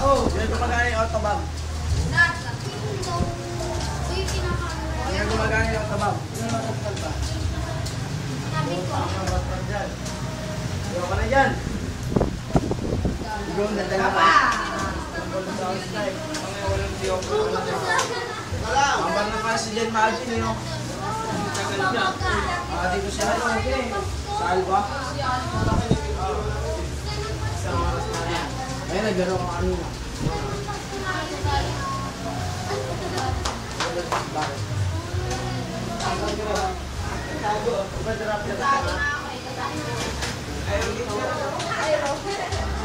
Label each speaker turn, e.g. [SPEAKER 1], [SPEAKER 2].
[SPEAKER 1] Yan gumagana yung autobag. Yan gumagana yung autobag. Yan matagpag ba? Diyo ka na dyan. Diyo, nadala ka. Ambar na pa si Jen Magin, yun. Dito siya, sa Alba. Ayun, naglaro ko kanina. Bakit?